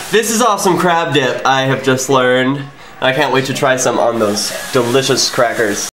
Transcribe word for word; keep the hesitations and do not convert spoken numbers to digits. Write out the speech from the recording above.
This is awesome crab dip, I have just learned. I can't wait to try some on those delicious crackers.